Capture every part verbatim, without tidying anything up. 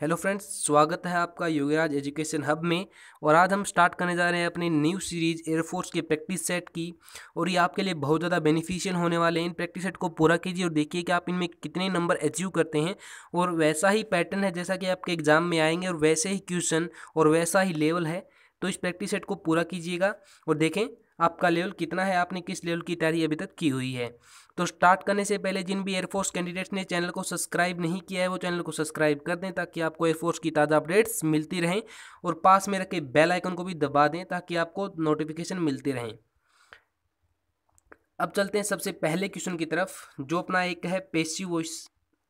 Hello friends, स्वागत है आपका योगराज एजुकेशन हब में। और आज हम स्टार्ट करने जा रहे हैं अपनी न्यू सीरीज एयरफोर्स के प्रैक्टिस सेट की। और ये आपके लिए बहुत ज़्यादा बेनिफिशियल होने वाले हैं। इन प्रैक्टिस सेट को पूरा कीजिए और देखिए कि आप इनमें कितने नंबर अचीव करते हैं। और वैसा ही पैटर्न है जैसा कि आपके एग्जाम में आएंगे, और वैसे ही क्वेश्चन और वैसा ही लेवल है। तो इस प्रैक्टिस सेट को पूरा कीजिएगा और देखें आपका लेवल कितना है, आपने किस लेवल की तैयारी अभी तक की हुई है। तो स्टार्ट करने से पहले जिन भी एयरफोर्स कैंडिडेट्स ने चैनल को सब्सक्राइब नहीं किया है वो चैनल को सब्सक्राइब कर दें, ताकि आपको एयरफोर्स की ताज़ा अपडेट्स मिलती रहें। और पास में रखे बेल आइकन को भी दबा दें ताकि आपको नोटिफिकेशन मिलती रहें। अब चलते हैं सबसे पहले क्वेश्चन की तरफ, जो अपना एक है पैसिव वॉइस।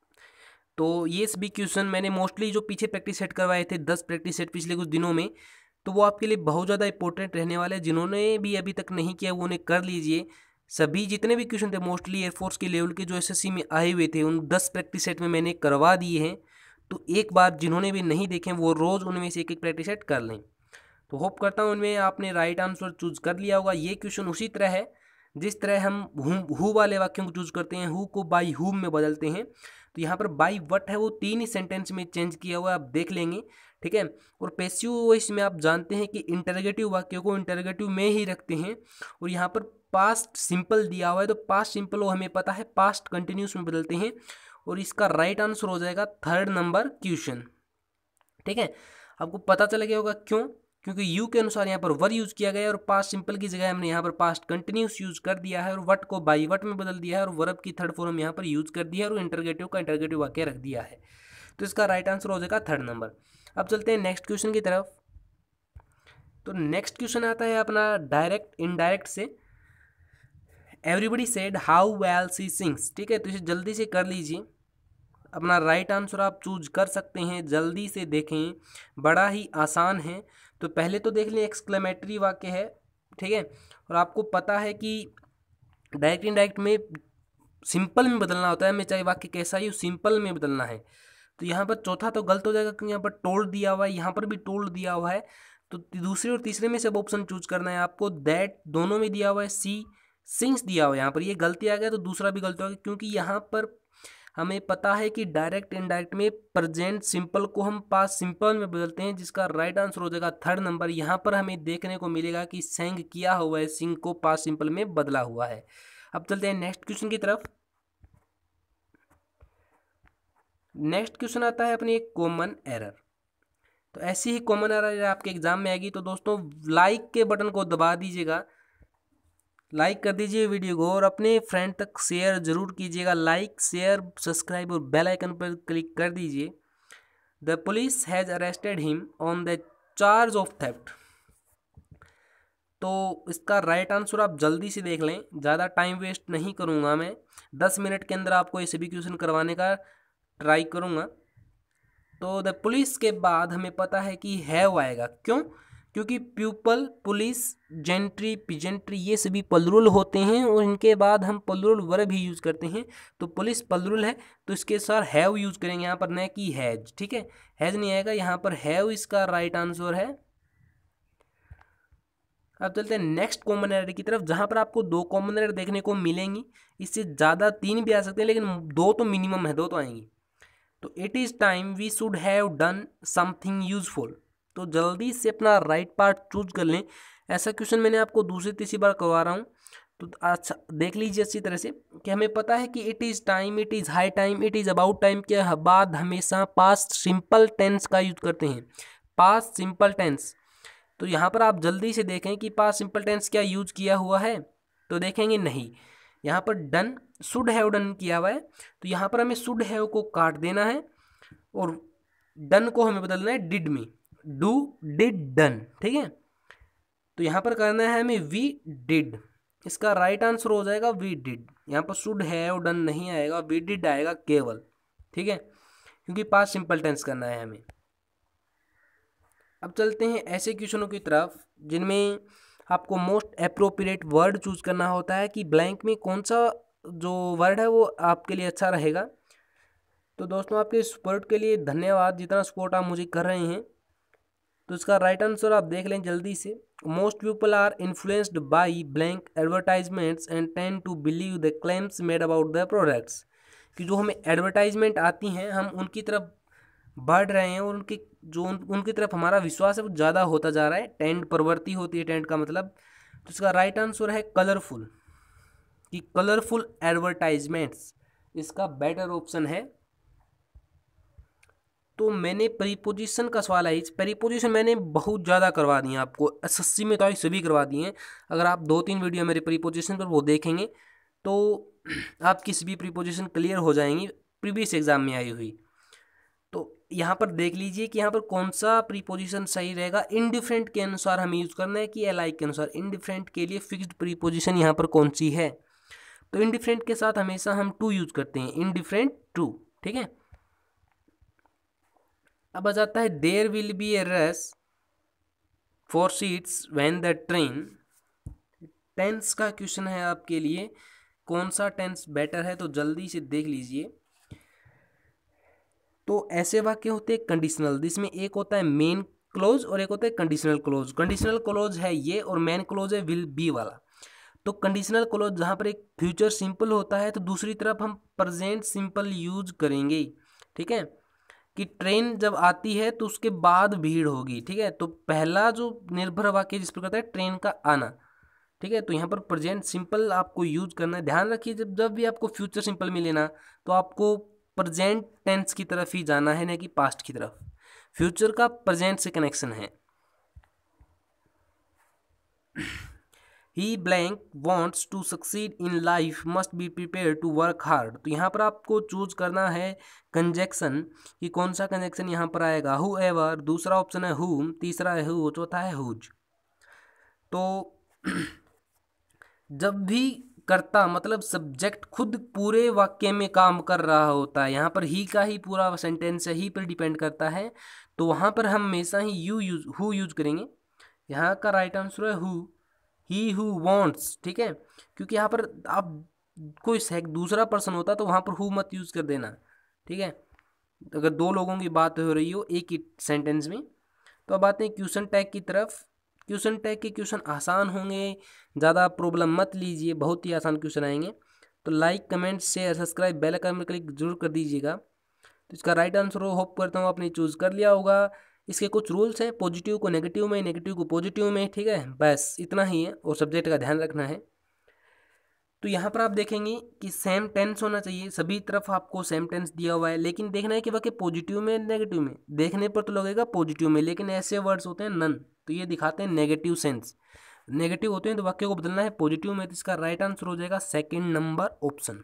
तो ये सभी क्वेश्चन मैंने मोस्टली जो पीछे प्रैक्टिस सेट करवाए थे, दस प्रैक्टिस सेट पिछले कुछ दिनों में, तो वो आपके लिए बहुत ज़्यादा इंपॉर्टेंट रहने वाले हैं। जिन्होंने भी अभी तक नहीं किया वो उन्हें कर लीजिए। सभी जितने भी क्वेश्चन थे मोस्टली एयरफोर्स के लेवल के जो एसएससी में आए हुए थे, उन दस प्रैक्टिस सेट में मैंने करवा दिए हैं। तो एक बार जिन्होंने भी नहीं देखे वो रोज़ उनमें से एक एक प्रैक्टिस सेट कर लें। तो होप करता हूँ उनमें आपने राइट आंसर चूज कर लिया होगा। ये क्वेश्चन उसी तरह है जिस तरह हम हु हु वाले वाक्यों को चूज करते हैं, हु को बाई हुम में बदलते हैं। तो यहाँ पर बाई वट है वो तीन ही सेंटेंस में चेंज किया हुआ है, आप देख लेंगे, ठीक है। और पैसिव वॉइस में आप जानते हैं कि इंटरोगेटिव वाक्यों को इंटरोगेटिव में ही रखते हैं। और यहाँ पर पास्ट सिंपल दिया हुआ है, तो पास्ट सिंपल वो हमें पता है पास्ट कंटिन्यूस में बदलते हैं। और इसका राइट आंसर हो जाएगा थर्ड नंबर क्वेश्चन, ठीक है। आपको पता चला गया होगा क्यों, क्योंकि यू के अनुसार यहाँ पर वर यूज किया गया है और पास्ट सिंपल की जगह हमने यहाँ पर पास्ट कंटिन्यूस यूज कर दिया है और वट को बाई वट में बदल दिया है और वर्ब की थर्ड फॉर्म यहाँ पर यूज कर दिया है और इंटरगेटिव का इंटरगेटिव वाक्य रख दिया है। तो इसका राइट आंसर हो जाएगा थर्ड नंबर। अब चलते हैं नेक्स्ट क्वेश्चन की तरफ। तो नेक्स्ट क्वेश्चन आता है अपना डायरेक्ट इनडायरेक्ट से। Everybody said how well she sings, ठीक है। तो इसे जल्दी से कर लीजिए, अपना राइट आंसर आप चूज कर सकते हैं। जल्दी से देखें, बड़ा ही आसान है। तो पहले तो देख लें एक्सक्लेमेटरी वाक्य है, ठीक है। और आपको पता है कि डायरेक्ट इनडायरेक्ट में सिंपल में बदलना होता है, हमें चाहे वाक्य कैसा ही हो सिंपल में बदलना है। तो यहाँ पर चौथा तो गलत हो जाएगा क्योंकि यहाँ पर टोल्ड दिया हुआ है, यहाँ पर भी टोल्ड दिया हुआ है। तो दूसरे और तीसरे में से अब ऑप्शन चूज करना है आपको। दैट दोनों में दिया हुआ है, सी सिंग्स दिया हुआ है, यहाँ पर ये गलती आ गया तो दूसरा भी गलती होगा, क्योंकि यहाँ पर हमें पता है कि डायरेक्ट इनडायरेक्ट में प्रेजेंट सिंपल को हम पास्ट सिंपल में बदलते हैं, जिसका राइट आंसर हो जाएगा थर्ड नंबर। यहाँ पर हमें देखने को मिलेगा कि सेंग किया हुआ है, सिंग को पास्ट सिंपल में बदला हुआ है। अब चलते हैं नेक्स्ट क्वेश्चन की तरफ। नेक्स्ट क्वेश्चन आता है अपनी एक कॉमन एरर। तो ऐसी ही कॉमन एरर आपके एग्जाम में आएगी। तो दोस्तों लाइक के बटन को दबा दीजिएगा, लाइक कर दीजिए वीडियो को और अपने फ्रेंड तक शेयर जरूर कीजिएगा। लाइक, शेयर, सब्सक्राइब और बेल आइकन पर क्लिक कर दीजिए। The police has arrested him on the charge of theft. तो इसका राइट आंसर आप जल्दी से देख लें, ज़्यादा टाइम वेस्ट नहीं करूँगा मैं। दस मिनट के अंदर आपको ये सभी क्वेश्चन करवाने का ट्राई करूँगा। तो द पुलिस के बाद हमें पता है कि हैव आएगा, क्यों? क्योंकि प्यूपल, पुलिस, जेंट्री, पिजेंट्री ये सभी प्लूरल होते हैं और इनके बाद हम प्लूरल वर्ब ही यूज करते हैं। तो पुलिस प्लूरल है तो इसके साथ हैव यूज करेंगे यहाँ पर, न कि हैज, ठीक है। हैज नहीं आएगा, यहाँ पर हैव इसका राइट आंसर है। अब चलते हैं नेक्स्ट कॉमन एरर की तरफ, जहां पर आपको दो कॉमन एरर देखने को मिलेंगी। इससे ज़्यादा तीन भी आ सकते हैं, लेकिन दो तो मिनिमम है, दो तो आएंगी। तो it is time we should have done something useful. तो जल्दी से अपना राइट पार्ट चूज कर लें। ऐसा क्वेश्चन मैंने आपको दूसरी तीसरी बार करवा रहा हूँ, तो अच्छा देख लीजिए अच्छी तरह से कि हमें पता है कि it is time, it is high time, it is about time के बाद हमेशा पास्ट सिंपल टेंस का यूज करते हैं। पास्ट सिंपल टेंस, तो यहाँ पर आप जल्दी से देखें कि पास्ट सिंपल टेंस क्या यूज किया हुआ है। तो देखेंगे नहीं, यहाँ पर डन, शुड हैव डन किया हुआ है। तो यहाँ पर हमें शुड हैव को काट देना है और डन को हमें बदलना है डिड में। डू, डिड, डन, ठीक है। तो यहाँ पर करना है हमें वी डिड। इसका राइट आंसर हो जाएगा वी डिड। यहाँ पर शुड हैव डन नहीं आएगा, वी डिड आएगा केवल, ठीक है, क्योंकि पास्ट सिंपल टेंस करना है हमें। अब चलते हैं ऐसे क्वेश्चनों की तरफ जिनमें आपको मोस्ट अप्रोप्रिएट वर्ड चूज करना होता है कि ब्लैंक में कौन सा जो वर्ड है वो आपके लिए अच्छा रहेगा। तो दोस्तों आपके सपोर्ट के लिए धन्यवाद, जितना सपोर्ट आप मुझे कर रहे हैं। तो इसका राइट आंसर आप देख लें जल्दी से। Most people are influenced by blank advertisements and tend to believe the claims made about the products. कि जो हमें एडवर्टाइजमेंट आती हैं हम उनकी तरफ बढ़ रहे हैं और उनके जो उन, उनकी तरफ हमारा विश्वास है वो ज़्यादा होता जा रहा है। टेंड प्रवृत्ति होती है टेंड का मतलब। तो इसका राइट आंसर है कलरफुल, कि कलरफुल एडवर्टाइजमेंट्स इसका बेटर ऑप्शन है। तो मैंने प्रीपोजिशन का सवाल है, इस प्रीपोजिशन मैंने बहुत ज़्यादा करवा दिए आपको, एसएससी में तो आई सभी करवा दिए हैं। अगर आप दो तीन वीडियो मेरे प्रीपोजिशन पर वो देखेंगे तो आप किसी भी प्रीपोजिशन क्लियर हो जाएंगी प्रीवियस एग्जाम में आई हुई। तो यहाँ पर देख लीजिए कि यहाँ पर कौन सा प्रीपोजिशन सही रहेगा। इनडिफरेंट के अनुसार हमें यूज़ करना है कि अलाइक के अनुसार। इनडिफरेंट के लिए फिक्स्ड प्रीपोजिशन यहाँ पर कौन सी है, तो इनडिफरेंट के साथ हमेशा हम टू यूज करते हैं, इनडिफरेंट टू, ठीक है। अब आ जाता है there will be a rush for seats when the train. Tense का क्वेश्चन है आपके लिए, कौन सा टेंस बेटर है, तो जल्दी से देख लीजिए। तो ऐसे वाक्य होते हैं कंडीशनल, जिसमें एक होता है मेन क्लोज और एक होता है कंडीशनल क्लोज। कंडीशनल क्लोज है ये और मेन क्लोज है विल बी वाला। तो कंडीशनल क्लोज जहाँ पर एक फ्यूचर सिंपल होता है तो दूसरी तरफ हम प्रेजेंट सिंपल यूज करेंगे, ठीक है। कि ट्रेन जब आती है तो उसके बाद भीड़ होगी, ठीक है। तो पहला जो निर्भर वाक्य जिस पर करता है ट्रेन का आना, ठीक है। तो यहाँ पर प्रेजेंट सिंपल आपको यूज करना है। ध्यान रखिए जब जब भी आपको फ्यूचर सिंपल मिले ना तो आपको प्रेजेंट टेंस की तरफ ही जाना है, ना कि पास्ट की तरफ। फ्यूचर का प्रेजेंट से कनेक्शन है। He blank wants to succeed in life must be prepared to work hard। तो यहाँ पर आपको चूज करना है कंजक्शन, कि कौन सा कंजक्शन यहाँ पर आएगा। whoever, दूसरा ऑप्शन है whom, तीसरा है who, चौथा है whose। तो जब भी कर्ता मतलब सब्जेक्ट खुद पूरे वाक्य में काम कर रहा होता है, यहाँ पर ही का ही पूरा सेंटेंस है, ही पर डिपेंड करता है, तो वहाँ पर हम हमेशा ही यू यूज हु यूज करेंगे। यहाँ का राइट आंसर है हु, ही हु वॉन्ट्स, ठीक है। क्योंकि यहाँ पर आप कोई दूसरा पर्सन होता तो वहाँ पर हु मत यूज कर देना, ठीक है, अगर दो लोगों की बात हो रही हो एक ही सेंटेंस में। तो अब आते हैं क्वेश्चन टैग की तरफ। क्वेश्चन टैग के क्वेश्चन आसान होंगे, ज़्यादा प्रॉब्लम मत लीजिए, बहुत ही आसान क्वेश्चन आएंगे। तो like comment share subscribe bell icon में क्लिक जरूर कर दीजिएगा। तो इसका राइट आंसर हो, होप करता हूँ आपने चूज़ कर लिया होगा। इसके कुछ रूल्स हैं, पॉजिटिव को नेगेटिव में, नेगेटिव को पॉजिटिव में, ठीक है, बस इतना ही है और सब्जेक्ट का ध्यान रखना है। तो यहाँ पर आप देखेंगे कि सेम टेंस होना चाहिए, सभी तरफ आपको सेम टेंस दिया हुआ है, लेकिन देखना है कि वाकई पॉजिटिव में नेगेटिव में। देखने पर तो लगेगा पॉजिटिव में, लेकिन ऐसे वर्ड्स होते हैं नन, तो ये दिखाते हैं नेगेटिव सेंस। नेगेटिव होते हैं तो वाक्य को बदलना है पॉजिटिव में। तो इसका राइट आंसर हो जाएगा सेकेंड नंबर ऑप्शन।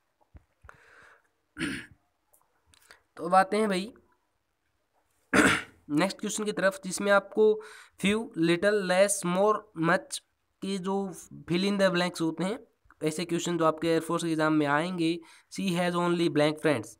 तो अब आते हैं भाई नेक्स्ट क्वेश्चन की तरफ, जिसमें आपको few, little, less, more, much के जो फिल इन द ब्लैंक्स होते हैं, ऐसे क्वेश्चन जो आपके एयरफोर्स एग्जाम में आएंगे। She has only blank friends.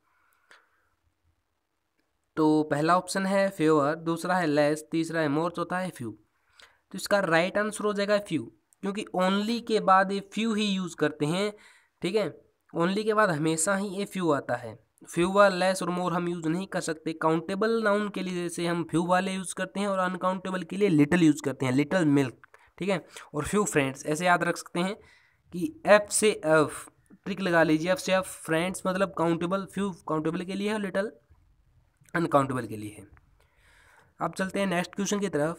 तो पहला ऑप्शन है फेवर, दूसरा है लेस, तीसरा है मोर, चौथा है फ्यू। तो इसका राइट आंसर हो जाएगा फ्यू, क्योंकि ओनली के बाद ये फ्यू ही यूज़ करते हैं, ठीक है। ओनली के बाद हमेशा ही ये फ्यू आता है। फ्यूवर, लेस और मोर हम यूज़ नहीं कर सकते। काउंटेबल नाउन के लिए जैसे हम फ्यू वाले यूज़ करते हैं और अनकाउंटेबल के लिए लिटिल यूज़ करते हैं, लिटिल मिल्क, ठीक है। और फ्यू फ्रेंड्स ऐसे याद रख सकते हैं कि एफ से एफ ट्रिक लगा लीजिए, एफ से एफ फ्रेंड्स मतलब काउंटेबल, फ्यू काउंटेबल के लिए है, लिटिल अनकाउंटेबल के लिए है। अब चलते हैं नेक्स्ट क्वेश्चन की तरफ।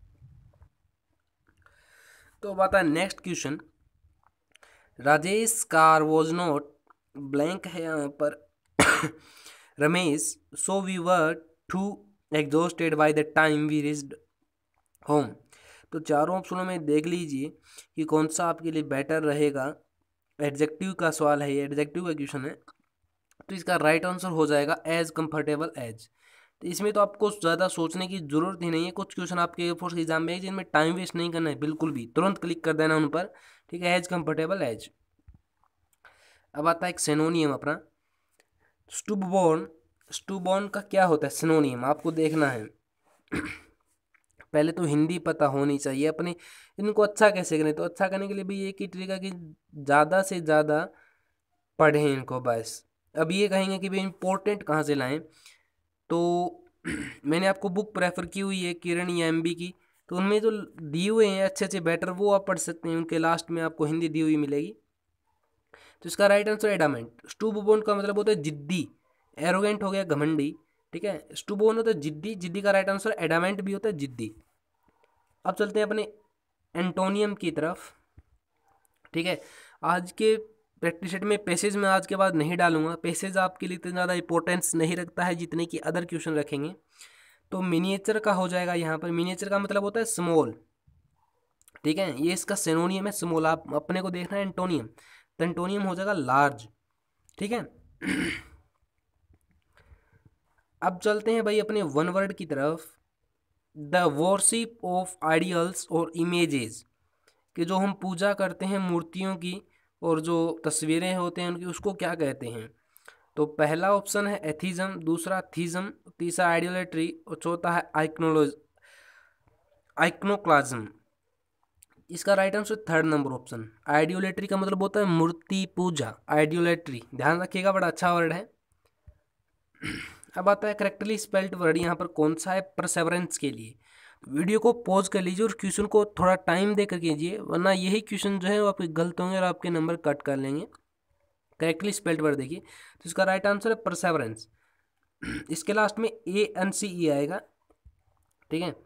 तो बात है next question, Rajesh car was not blank है यहाँ पर Ramesh, so we were too exhausted by the time we reached home. तो चारों ऑप्शनों में देख लीजिए कि कौन सा आपके लिए बेटर रहेगा। एडजेक्टिव का सवाल है, ये एडजेक्टिव का क्वेश्चन है। तो इसका राइट आंसर हो जाएगा एज कंफर्टेबल एज। तो इसमें तो आपको ज़्यादा सोचने की ज़रूरत ही नहीं है। कुछ क्वेश्चन आपके एयरफोर्स के एग्जाम में है जिनमें टाइम वेस्ट नहीं करना है बिल्कुल भी, तुरंत क्लिक कर देना उन पर, ठीक है, एज कंफर्टेबल एज। अब आता है एक सिनोनियम अपना, स्टूबबॉर्न। स्टूबॉर्न का क्या होता है सिनोनियम, आपको देखना है। पहले तो हिंदी पता होनी चाहिए अपने, इनको अच्छा कैसे करें, तो अच्छा करने के लिए भी एक ही तरीका कि ज़्यादा से ज़्यादा पढ़ें इनको बस। अब ये कहेंगे कि भाई इंपॉर्टेंट कहाँ से लाएं, तो मैंने आपको बुक प्रेफर की हुई है किरण या एम बी की, तो उनमें जो दिए हुए हैं अच्छे अच्छे बेटर वो आप पढ़ सकते हैं, उनके लास्ट में आपको हिंदी दी हुई मिलेगी। तो इसका राइट आंसर एडामेंट। स्टूबबॉर्न का मतलब होता है जिद्दी, एरोगेंट हो गया घमंडी, ठीक है। स्टूबोर्न होता है जिद्दी, जिद्दी का राइट आंसर। एडामेंट भी होता है जिद्दी। अब चलते हैं अपने एंटोनियम की तरफ, ठीक है। आज के प्रैक्टिस सेट में पैसेज में आज के बाद नहीं डालूंगा, पैसेज आपके लिए इतना ज़्यादा इंपॉर्टेंस नहीं रखता है जितने कि अदर क्वेश्चन रखेंगे। तो मिनिएचर का हो जाएगा यहाँ पर। मिनिएचर का मतलब होता है स्मॉल, ठीक है, ये इसका सिनोनियम है स्मॉल। आप अपने को देखना है एंटोनियम, तो एंटोनियम हो जाएगा लार्ज, ठीक है। अब चलते हैं भाई अपने वन वर्ड की तरफ। द वर्शिप ऑफ आइडियल्स और इमेजेस, कि जो हम पूजा करते हैं मूर्तियों की और जो तस्वीरें होते हैं उनकी, उसको क्या कहते हैं। तो पहला ऑप्शन है एथिज्म, दूसरा थीज्म, तीसरा आइडियोलेट्री और चौथा है आइक्नोलॉज आइक्नोक्लाज्म। इसका right answer third number option. Idolatry का मतलब होता है मूर्ति पूजा, आइडियोलेट्री, ध्यान रखिएगा, बड़ा अच्छा वर्ड है। अब आता है करेक्टली स्पेल्ड वर्ड, यहाँ पर कौन सा है परसेवरेंस के लिए। वीडियो को पॉज कर लीजिए और क्वेश्चन को थोड़ा टाइम देकर कीजिए, वरना यही क्वेश्चन जो है वो आपके गलत होंगे और आपके नंबर कट कर लेंगे। करेक्टली स्पेल्ड वर्ड देखिए, तो इसका राइट आंसर है परसेवरेंस। इसके लास्ट में ए एन सी ई आएगा, ठीक है।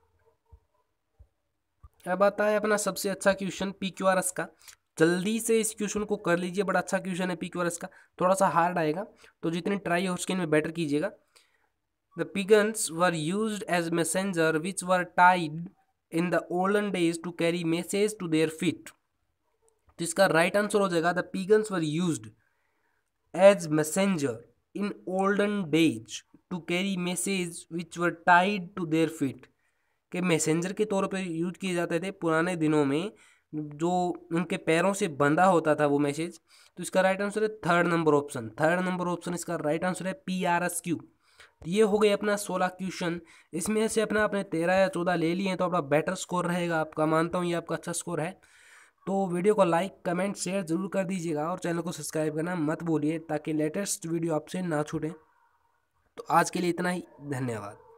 अब आता है अपना सबसे अच्छा question P Q R S का। जल्दी से इस क्वेश्चन को कर लीजिए, बड़ा अच्छा क्वेश्चन है पी क्यू आर एस का। थोड़ा सा हार्ड आएगा, तो जितनी ट्राई हो उसके में बेटर कीजिएगा। The pigeons were used as messenger which were tied in the olden days to carry message to their feet. तो इसका राइट आंसर हो जाएगा the pigeons were used as messenger in olden days to carry message which were tied to their feet, के messenger के तौर पर use किए जाते थे पुराने दिनों में, जो उनके पैरों से बंधा होता था वो मैसेज। तो इसका राइट आंसर है third number option. Third number option इसका राइट आंसर है पी आर एस क्यू। ये हो गए अपना सोलह क्वेश्चन, इसमें से अपना आपने तेरह या चौदह ले लिए हैं, तो अपना बेटर स्कोर रहेगा आपका, मानता हूँ ये आपका अच्छा स्कोर है। तो वीडियो को लाइक कमेंट शेयर जरूर कर दीजिएगा और चैनल को सब्सक्राइब करना मत भूलिए, ताकि लेटेस्ट वीडियो आपसे ना छूटें। तो आज के लिए इतना ही, धन्यवाद।